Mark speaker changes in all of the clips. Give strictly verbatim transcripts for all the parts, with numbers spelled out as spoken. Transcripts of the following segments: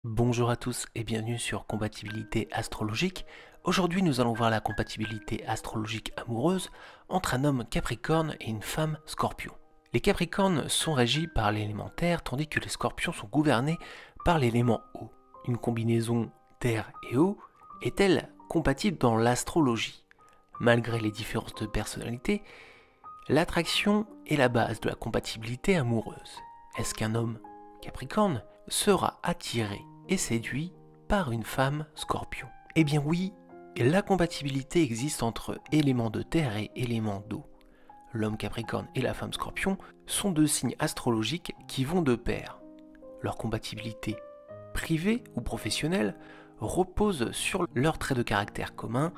Speaker 1: Bonjour à tous et bienvenue sur Compatibilité astrologique. Aujourd'hui nous allons voir la compatibilité astrologique amoureuse entre un homme Capricorne et une femme Scorpion. Les Capricornes sont régis par l'élément terre tandis que les Scorpions sont gouvernés par l'élément eau. Une combinaison terre et eau est-elle compatible dans l'astrologie? Malgré les différences de personnalité, l'attraction est la base de la compatibilité amoureuse. Est-ce qu'un homme Capricorne sera attiré et séduit par une femme Scorpion? Eh bien oui, la compatibilité existe entre éléments de terre et éléments d'eau. L'homme Capricorne et la femme Scorpion sont deux signes astrologiques qui vont de pair. Leur compatibilité privée ou professionnelle repose sur leurs traits de caractère communs,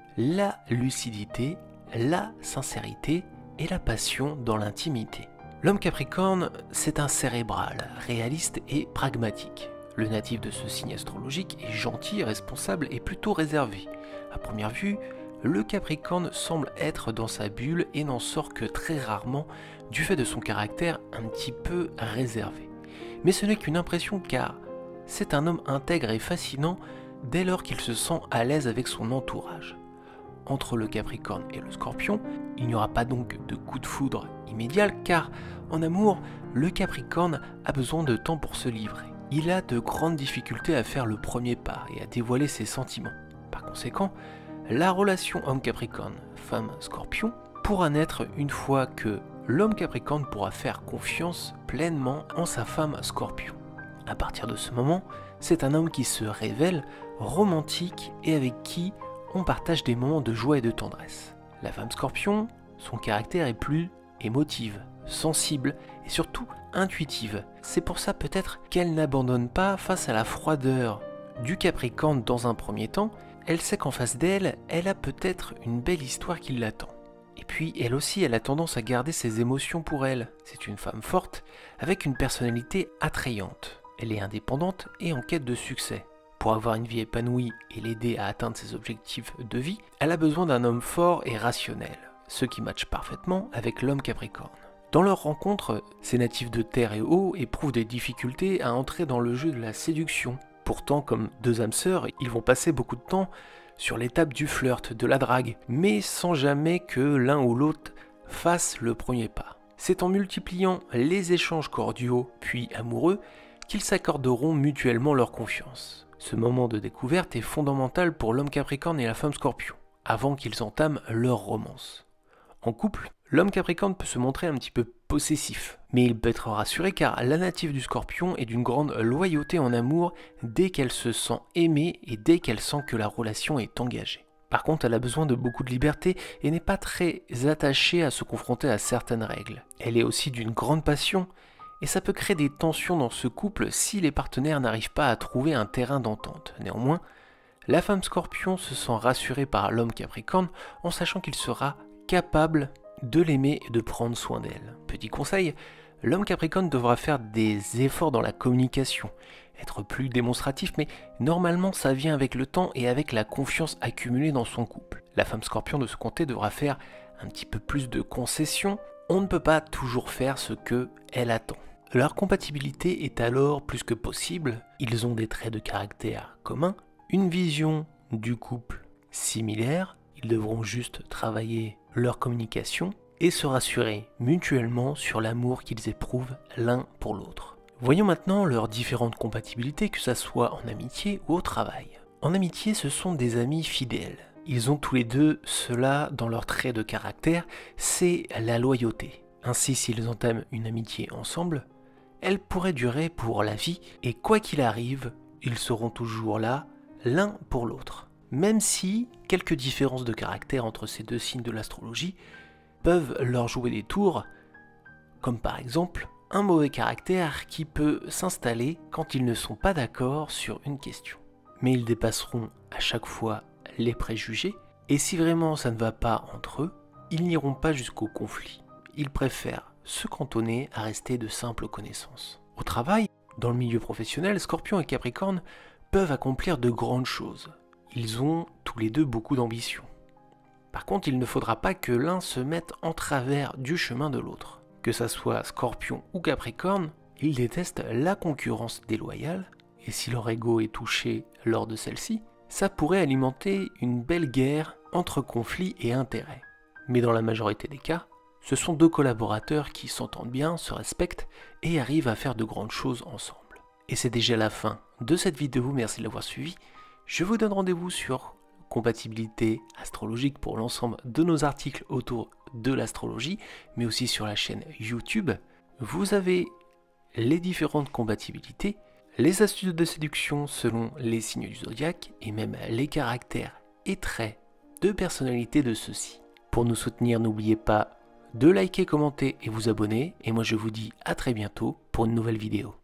Speaker 1: la lucidité, la sincérité et la passion dans l'intimité. L'homme Capricorne, c'est un cérébral, réaliste et pragmatique. Le natif de ce signe astrologique est gentil, responsable et plutôt réservé. À première vue, le Capricorne semble être dans sa bulle et n'en sort que très rarement du fait de son caractère un petit peu réservé. Mais ce n'est qu'une impression car c'est un homme intègre et fascinant dès lors qu'il se sent à l'aise avec son entourage. Entre le Capricorne et le Scorpion, il n'y aura pas donc de coup de foudre immédiat car en amour, le Capricorne a besoin de temps pour se livrer. Il a de grandes difficultés à faire le premier pas et à dévoiler ses sentiments. Par conséquent, la relation homme-Capricorne, femme-Scorpion pourra naître une fois que l'homme Capricorne pourra faire confiance pleinement en sa femme Scorpion. À partir de ce moment, c'est un homme qui se révèle romantique et avec qui on partage des moments de joie et de tendresse. La femme Scorpion, son caractère est plus émotive, sensible et surtout intuitive. C'est pour ça peut-être qu'elle n'abandonne pas face à la froideur du Capricorne dans un premier temps. Elle sait qu'en face d'elle, elle a peut-être une belle histoire qui l'attend. Et puis elle aussi, elle a tendance à garder ses émotions pour elle. C'est une femme forte avec une personnalité attrayante. Elle est indépendante et en quête de succès. Pour avoir une vie épanouie et l'aider à atteindre ses objectifs de vie, elle a besoin d'un homme fort et rationnel, ce qui matche parfaitement avec l'homme Capricorne. Dans leur rencontre, ces natifs de terre et eau éprouvent des difficultés à entrer dans le jeu de la séduction. Pourtant, comme deux âmes sœurs, ils vont passer beaucoup de temps sur l'étape du flirt, de la drague, mais sans jamais que l'un ou l'autre fasse le premier pas. C'est en multipliant les échanges cordiaux puis amoureux qu'ils s'accorderont mutuellement leur confiance. Ce moment de découverte est fondamental pour l'homme Capricorne et la femme Scorpion, avant qu'ils entament leur romance. En couple, l'homme Capricorne peut se montrer un petit peu possessif, mais il peut être rassuré car la native du Scorpion est d'une grande loyauté en amour dès qu'elle se sent aimée et dès qu'elle sent que la relation est engagée. Par contre, elle a besoin de beaucoup de liberté et n'est pas très attachée à se confronter à certaines règles. Elle est aussi d'une grande passion, et ça peut créer des tensions dans ce couple si les partenaires n'arrivent pas à trouver un terrain d'entente. Néanmoins, la femme Scorpion se sent rassurée par l'homme Capricorne en sachant qu'il sera capable de l'aimer et de prendre soin d'elle. Petit conseil, l'homme Capricorne devra faire des efforts dans la communication, être plus démonstratif, mais normalement ça vient avec le temps et avec la confiance accumulée dans son couple. La femme Scorpion de ce côté devra faire un petit peu plus de concessions. On ne peut pas toujours faire ce qu'elle attend. Leur compatibilité est alors plus que possible, ils ont des traits de caractère communs, une vision du couple similaire, ils devront juste travailler leur communication et se rassurer mutuellement sur l'amour qu'ils éprouvent l'un pour l'autre. Voyons maintenant leurs différentes compatibilités, que ce soit en amitié ou au travail. En amitié, ce sont des amis fidèles. Ils ont tous les deux cela dans leur trait de caractère, c'est la loyauté. Ainsi, s'ils entament une amitié ensemble, elle pourrait durer pour la vie et quoi qu'il arrive, ils seront toujours là, l'un pour l'autre. Même si quelques différences de caractère entre ces deux signes de l'astrologie peuvent leur jouer des tours, comme par exemple un mauvais caractère qui peut s'installer quand ils ne sont pas d'accord sur une question. Mais ils dépasseront à chaque fois les préjugés, et si vraiment ça ne va pas entre eux, ils n'iront pas jusqu'au conflit. Ils préfèrent se cantonner à rester de simples connaissances. Au travail, dans le milieu professionnel, Scorpion et Capricorne peuvent accomplir de grandes choses. Ils ont tous les deux beaucoup d'ambition. Par contre, il ne faudra pas que l'un se mette en travers du chemin de l'autre. Que ça soit Scorpion ou Capricorne, ils détestent la concurrence déloyale et si leur ego est touché lors de celle-ci, ça pourrait alimenter une belle guerre entre conflits et intérêts. Mais dans la majorité des cas, ce sont deux collaborateurs qui s'entendent bien, se respectent et arrivent à faire de grandes choses ensemble. Et c'est déjà la fin de cette vidéo, merci de l'avoir suivi. Je vous donne rendez-vous sur compatibilité astrologique pour l'ensemble de nos articles autour de l'astrologie, mais aussi sur la chaîne YouTube. Vous avez les différentes compatibilités, les astuces de séduction selon les signes du zodiaque et même les caractères et traits de personnalité de ceux-ci. Pour nous soutenir, n'oubliez pas de liker, commenter et vous abonner. Et moi je vous dis à très bientôt pour une nouvelle vidéo.